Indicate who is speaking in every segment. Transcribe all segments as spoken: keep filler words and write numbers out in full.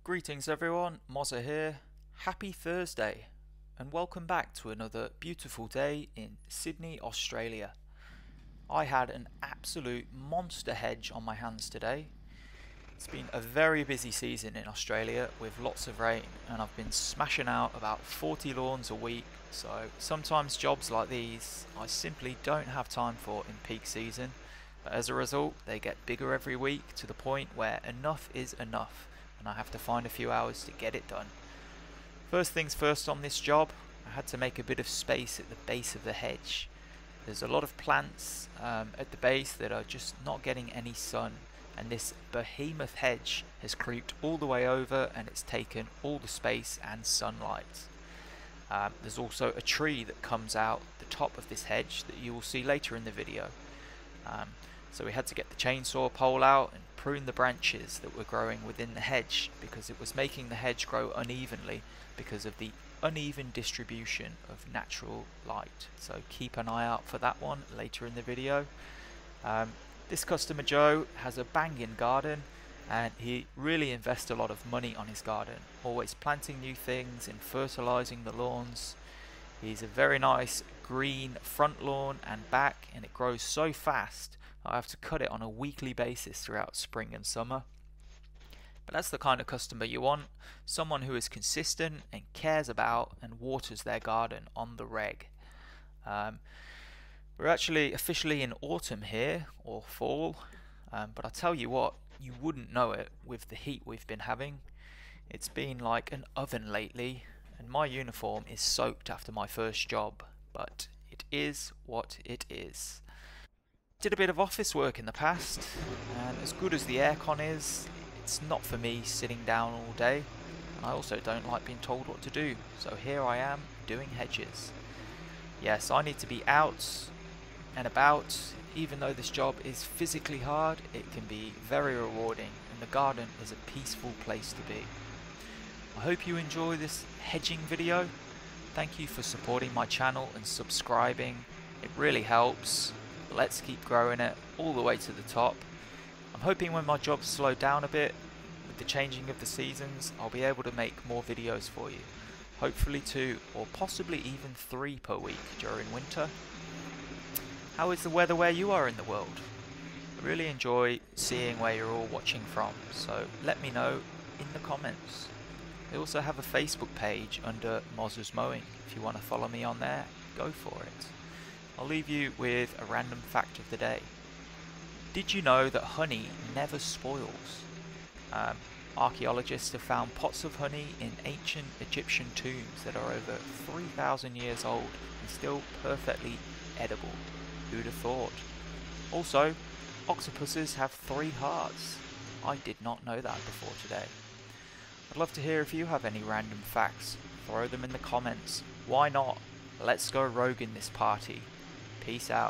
Speaker 1: Greetings everyone, Mozza here. Happy Thursday and welcome back to another beautiful day in Sydney, Australia. I had an absolute monster hedge on my hands today. It's been a very busy season in Australia with lots of rain, and I've been smashing out about forty lawns a week, so sometimes jobs like these I simply don't have time for in peak season, but as a result they get bigger every week to the point where enough is enough and I have to find a few hours to get it done. First things first on this job, I had to make a bit of space at the base of the hedge. There's a lot of plants um, at the base that are just not getting any sun, and this behemoth hedge has creeped all the way over and it's taken all the space and sunlight. Um, there's also a tree that comes out the top of this hedge that you will see later in the video. Um, so we had to get the chainsaw pole out and prune the branches that were growing within the hedge because it was making the hedge grow unevenly because of the uneven distribution of natural light. So keep an eye out for that one later in the video. Um, this customer Joe has a banging garden and he really invests a lot of money on his garden, always planting new things and fertilizing the lawns. He's a very nice green front lawn and back, and it grows so fast I have to cut it on a weekly basis throughout spring and summer. But that's the kind of customer you want, someone who is consistent and cares about and waters their garden on the reg. Um, we're actually officially in autumn here, or fall, um, but I tell you what, you wouldn't know it with the heat we've been having. It's been like an oven lately, and my uniform is soaked after my first job, but it is what it is. Did a bit of office work in the past, and as good as the aircon is, it's not for me sitting down all day, and I also don't like being told what to do, so here I am doing hedges. Yes, I need to be out and about. Even though this job is physically hard, it can be very rewarding, and the garden is a peaceful place to be. I hope you enjoy this hedging video. Thank you for supporting my channel and subscribing. It really helps. Let's keep growing it all the way to the top. I'm hoping when my jobs slow down a bit with the changing of the seasons, I'll be able to make more videos for you. Hopefully two or possibly even three per week during winter. How is the weather where you are in the world? I really enjoy seeing where you're all watching from, so let me know in the comments. I also have a Facebook page under Mozza's Mowing. If you want to follow me on there, go for it. I'll leave you with a random fact of the day. Did you know that honey never spoils? Um, archaeologists have found pots of honey in ancient Egyptian tombs that are over three thousand years old and still perfectly edible. Who'd have thought? Also, octopuses have three hearts. I did not know that before today. I'd love to hear if you have any random facts. Throw them in the comments. Why not? Let's go rogue in this party. Peace out.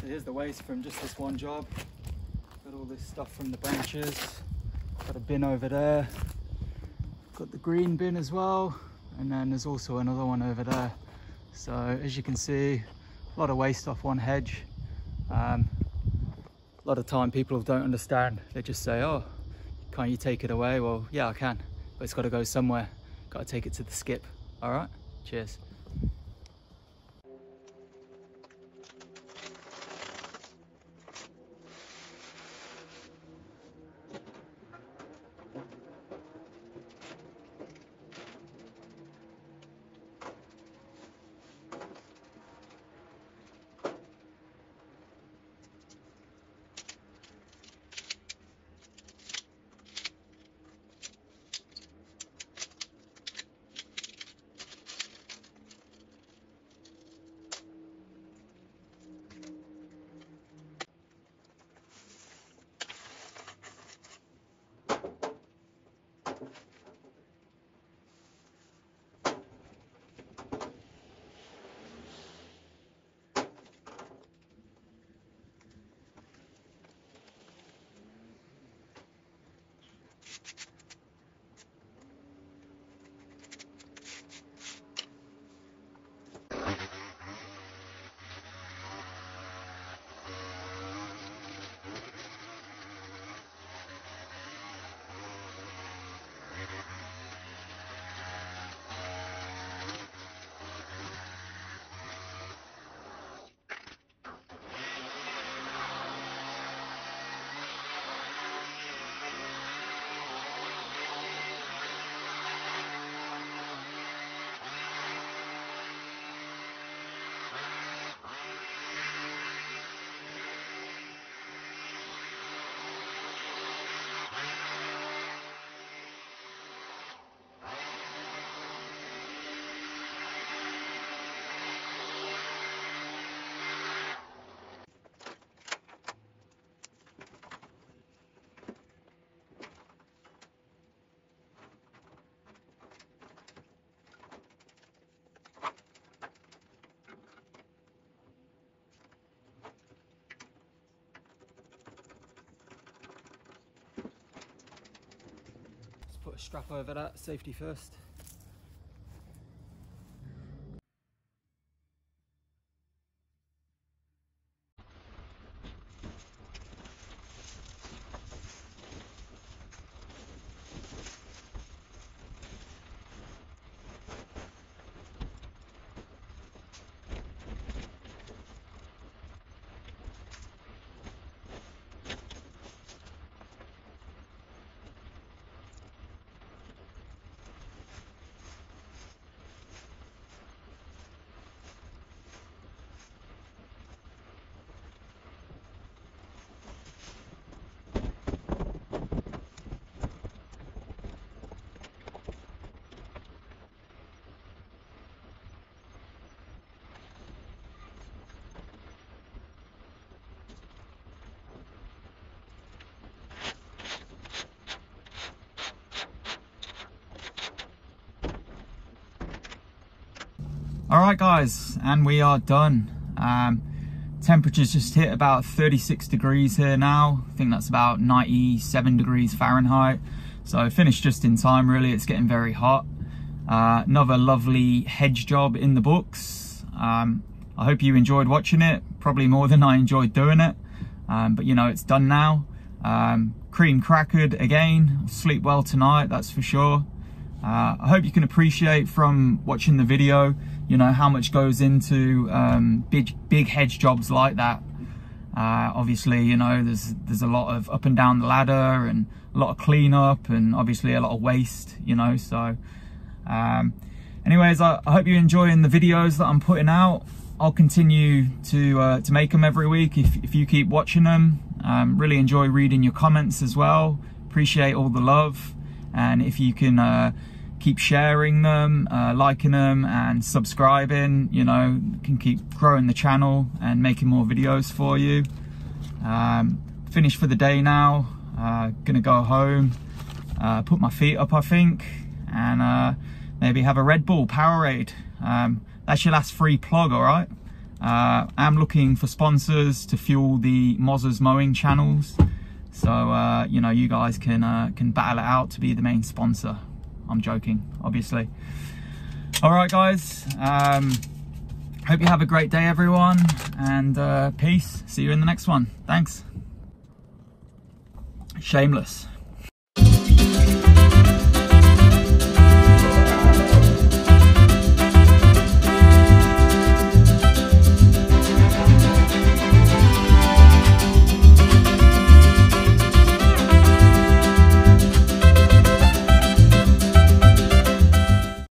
Speaker 2: So here's the waste from just this one job. Got all this stuff from the branches. Got a bin over there. Got the green bin as well. And then there's also another one over there. So as you can see, a lot of waste off one hedge. Um, a lot of time people don't understand. They just say, oh, can't you take it away? Well, yeah, I can, but it's got to go somewhere. Got to take it to the skip. All right, cheers. Put a strap over that, safety first. Alright guys, and we are done. Um, temperatures just hit about thirty-six degrees here now. I think that's about ninety-seven degrees Fahrenheit. So finished just in time really, it's getting very hot. Uh, another lovely hedge job in the books. Um, I hope you enjoyed watching it, probably more than I enjoyed doing it. Um, but you know, it's done now. Um, cream crackered again, I'll sleep well tonight, that's for sure. Uh, I hope you can appreciate from watching the video, you know, how much goes into um, big big hedge jobs like that. Uh, obviously, you know, there's there's a lot of up and down the ladder and a lot of cleanup and obviously a lot of waste, you know. So, um, anyways, I, I hope you're enjoying the videos that I'm putting out. I'll continue to uh, to make them every week if if you keep watching them. Um, really enjoy reading your comments as well. Appreciate all the love, and if you can. Uh, keep sharing them, uh, liking them and subscribing, you know, can keep growing the channel and making more videos for you. Um, finished for the day now, uh, gonna go home, uh, put my feet up I think, and uh, maybe have a Red Bull Powerade. Um, that's your last free plug, alright? Uh, I'm looking for sponsors to fuel the Mozza's mowing channels. So, uh, you know, you guys can, uh, can battle it out to be the main sponsor. I'm joking, obviously. All right, guys. Um, hope you have a great day, everyone. And uh, peace. See you in the next one. Thanks. Shameless.